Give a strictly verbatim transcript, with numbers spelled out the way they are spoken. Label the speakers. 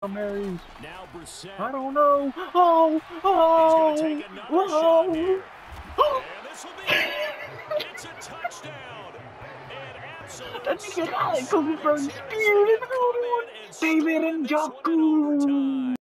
Speaker 1: Marys.
Speaker 2: Now Brissett.
Speaker 1: I don't know. Oh, oh,
Speaker 2: He's going to take another
Speaker 1: oh.
Speaker 2: shot here. And this will be it. It's a touchdown. And absolute
Speaker 1: That's the guy, Kobe
Speaker 2: silence
Speaker 1: Burns,
Speaker 2: as
Speaker 1: Spears,
Speaker 2: they have come in and
Speaker 1: David
Speaker 2: stolen
Speaker 1: and
Speaker 2: this one in overtime.
Speaker 1: Jaku.